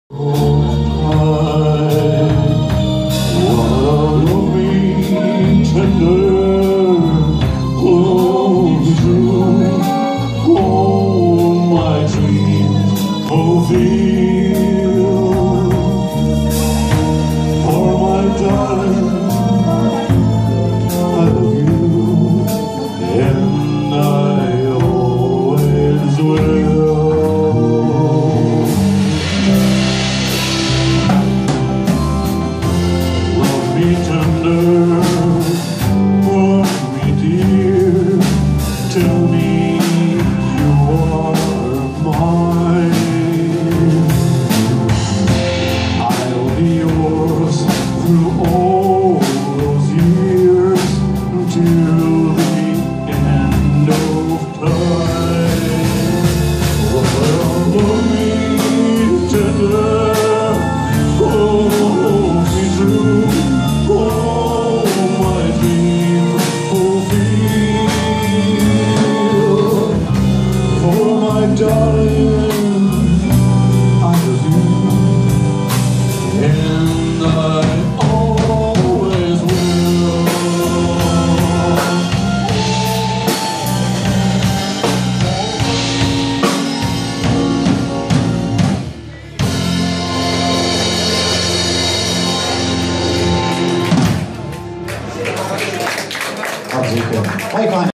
Tell me you are mine. I'll be yours through all those years until the end of time. Love me tender, hold me true, all my dreams fulfill. Darling, I love you, and I always will. Bardzo dziękuję.